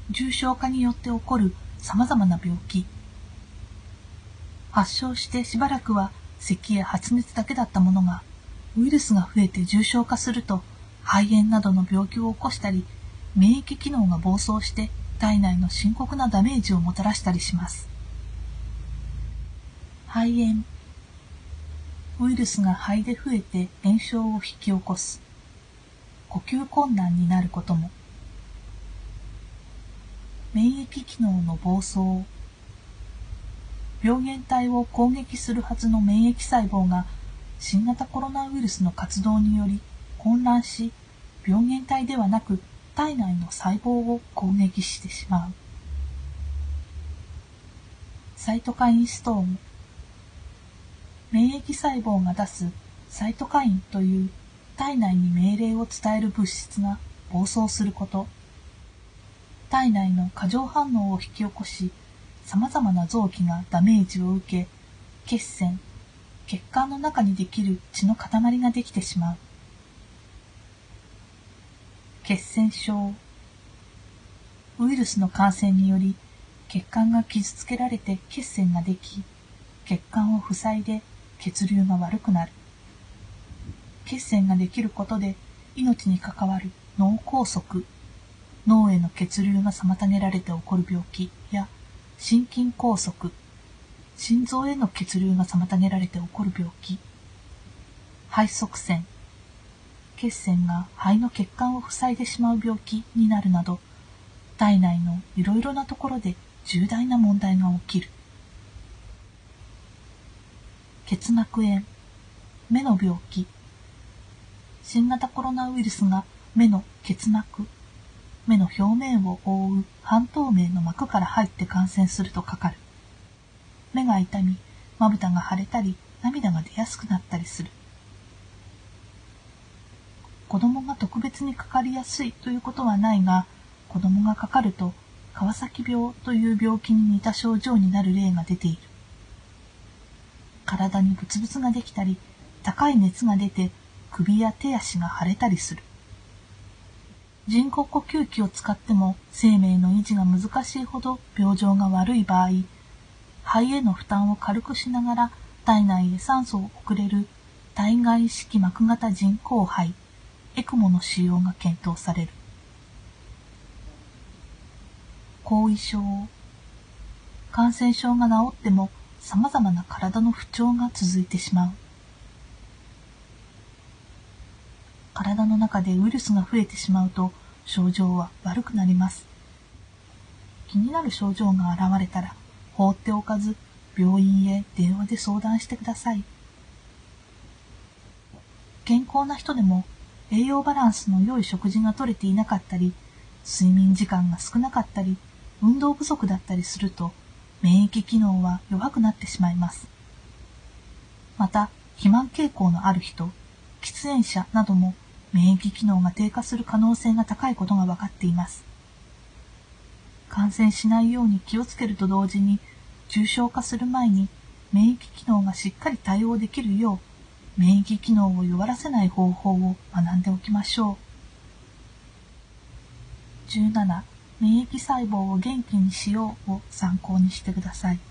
重症化によって起こる様々な病気。発症してしばらくは咳や発熱だけだったものが、ウイルスが増えて重症化すると、肺炎などの病気を起こしたり、免疫機能が暴走して体内の深刻なダメージをもたらしたりします。肺炎。ウイルスが肺で増えて炎症を引き起こす。呼吸困難になることも。免疫機能の暴走。病原体を攻撃するはずの免疫細胞が新型コロナウイルスの活動により混乱し、病原体ではなく体内の細胞を攻撃してしまう。サイトカインストーム。免疫細胞が出すサイトカインという体内に命令を伝える物質が暴走すること。体内の過剰反応を引き起こし、様々な臓器がダメージを受け、血栓、血管の中にできる血の塊ができてしまう。血栓症。ウイルスの感染により血管が傷つけられて血栓ができ、血管を塞いで血流が悪くなる。血栓ができることで命に関わる脳梗塞、脳への血流が妨げられて起こる病気や心筋梗塞、心臓への血流が妨げられて起こる病気、肺塞栓、血栓が肺の血管を塞いでしまう病気になるなど、体内のいろいろなところで重大な問題が起きる。結膜炎、目の病気。新型コロナウイルスが目の結膜、目の表面を覆う半透明の膜から入って感染するとかかる。目が痛み、まぶたが腫れたり、涙が出やすくなったりする。子供が特別にかかりやすいということはないが、子供がかかると川崎病という病気に似た症状になる例が出ている。体にブツブツができたり、高い熱が出て首や手足が腫れたりする。人工呼吸器を使っても生命の維持が難しいほど病状が悪い場合、肺への負担を軽くしながら体内へ酸素を送れる体外式膜型人工肺、エクモの使用が検討される。後遺症。感染症が治っても様々な体の不調が続いてしまう。体の中でウイルスが増えてしまうと症状は悪くなります。気になる症状が現れたら放っておかず病院へ電話で相談してください。健康な人でも栄養バランスの良い食事が取れていなかったり、睡眠時間が少なかったり、運動不足だったりすると免疫機能は弱くなってしまいます。また、肥満傾向のある人、喫煙者なども免疫機能が低下する可能性が高いことが分かっています。感染しないように気をつけると同時に、重症化する前に免疫機能がしっかり対応できるよう、免疫機能を弱らせない方法を学んでおきましょう。17、免疫細胞を元気にしようを参考にしてください。